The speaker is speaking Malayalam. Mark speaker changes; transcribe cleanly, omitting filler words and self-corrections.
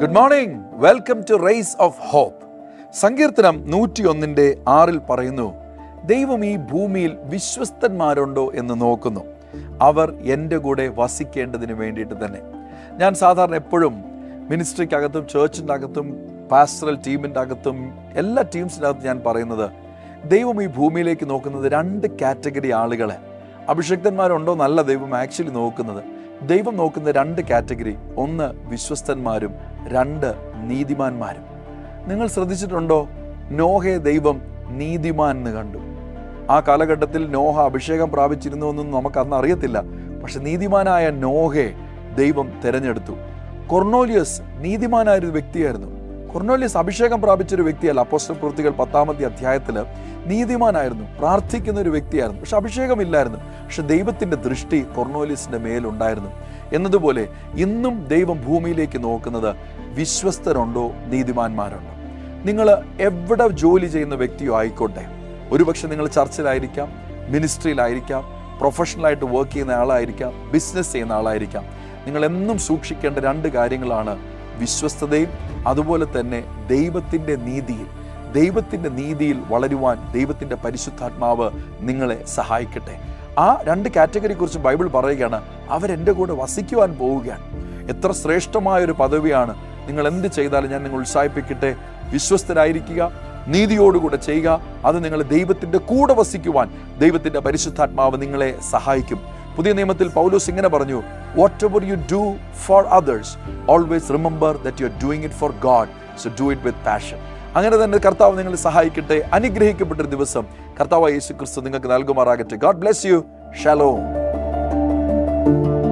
Speaker 1: Good morning, welcome to Rise of Hope. സങ്കീർത്തനം 101:6 പറയുന്നു, ദൈവം ഈ ഭൂമിയിൽ വിശ്വസ്തന്മാരുണ്ടോ എന്ന് നോക്കുന്നു, അവർ എൻ്റെ കൂടെ വസിക്കേണ്ടതിന് വേണ്ടിയിട്ട് തന്നെ. ഞാൻ സാധാരണ എപ്പോഴും മിനിസ്ട്രിക്കകത്തും ചേർച്ചിൻ്റെ അകത്തും പാസ്റ്ററൽ ടീമിൻ്റെ അകത്തും എല്ലാ ടീംസിൻ്റെ അകത്തും ഞാൻ പറയുന്നത്, ദൈവം ഈ ഭൂമിയിലേക്ക് നോക്കുന്നത് 2 കാറ്റഗറി ആളുകളെ. അഭിഷക്തന്മാരുണ്ടോ എന്നല്ല ദൈവം ആക്ച്വലി നോക്കുന്നത്. ദൈവം നോക്കുന്ന 2 കാറ്റഗറി, 1 വിശ്വസ്തന്മാരും 2 നീതിമാന്മാരും. നിങ്ങൾ ശ്രദ്ധിച്ചിട്ടുണ്ടോ? നോഹയെ ദൈവം നീതിമാൻ എന്ന് കണ്ടു. ആ കാലഘട്ടത്തിൽ നോഹ അഭിഷേകം പ്രാപിച്ചിരുന്നു എന്നൊന്നും നമുക്ക് അന്ന് അറിയത്തില്ല. പക്ഷെ നീതിമാനായ നോഹയെ ദൈവം തിരഞ്ഞെടുത്തു. കൊർണോലിയസ് നീതിമാനായൊരു വ്യക്തിയായിരുന്നു. കൊർണോലിയസ് അഭിഷേകം പ്രാപിച്ചൊരു വ്യക്തിയല്ല. അപ്പോസ്തല പ്രവൃത്തികൾ 10-ാമത്തെ അധ്യായത്തിൽ നീതിമാനായിരുന്നു, പ്രാർത്ഥിക്കുന്ന ഒരു വ്യക്തിയായിരുന്നു. പക്ഷെ അഭിഷേകമില്ലായിരുന്നു. പക്ഷെ ദൈവത്തിൻ്റെ ദൃഷ്ടി കൊർണോലിയസിൻ്റെ മേലുണ്ടായിരുന്നു. എന്നതുപോലെ ഇന്നും ദൈവം ഭൂമിയിലേക്ക് നോക്കുന്നത് വിശ്വസ്തരുണ്ടോ, നീതിമാന്മാരുണ്ടോ. നിങ്ങൾ എവിടെ ജോലി ചെയ്യുന്ന വ്യക്തിയോ ആയിക്കോട്ടെ, ഒരുപക്ഷെ നിങ്ങൾ ചർച്ചിലായിരിക്കാം, മിനിസ്ട്രിയിലായിരിക്കാം, പ്രൊഫഷണലായിട്ട് വർക്ക് ചെയ്യുന്ന ആളായിരിക്കാം, ബിസിനസ് ചെയ്യുന്ന ആളായിരിക്കാം. നിങ്ങൾ എന്നും സൂക്ഷിക്കേണ്ട 2 കാര്യങ്ങളാണ് വിശ്വസ്തതയും അതുപോലെ തന്നെ ദൈവത്തിൻ്റെ നീതിയിൽ വളരുവാൻ ദൈവത്തിൻ്റെ പരിശുദ്ധാത്മാവ് നിങ്ങളെ സഹായിക്കട്ടെ. ആ 2 കാറ്റഗറിയെ കുറിച്ച് ബൈബിൾ പറയുകയാണ്, അവരെൻ്റെ കൂടെ വസിക്കുവാൻ പോവുകയാണ്. എത്ര ശ്രേഷ്ഠമായൊരു പദവിയാണ്. നിങ്ങൾ എന്ത് ചെയ്താലും ഞാൻ നിങ്ങൾ ഉത്സാഹിപ്പിക്കട്ടെ, വിശ്വസ്തരായിരിക്കുക, നീതിയോടുകൂടെ ചെയ്യുക. അത് നിങ്ങൾ ദൈവത്തിൻ്റെ കൂടെ വസിക്കുവാൻ ദൈവത്തിൻ്റെ പരിശുദ്ധാത്മാവ് നിങ്ങളെ സഹായിക്കും. പുതിയ നിയമത്തിൽ പൗലോസ് ഇങ്ങനെ പറഞ്ഞു, whatever you do for others, always remember that you are doing it for God, so do it with passion. അങ്ങനെ തന്നെ കർത്താവ് നിങ്ങളെ സഹായിക്കട്ടെ. അനുഗ്രഹിക്കപ്പെട്ടൊരു ദിവസം കർത്താവായ യേശു ക്രിസ്തു നിങ്ങൾക്ക് നൽകുമാറാകട്ടെ. God bless you. Shalom.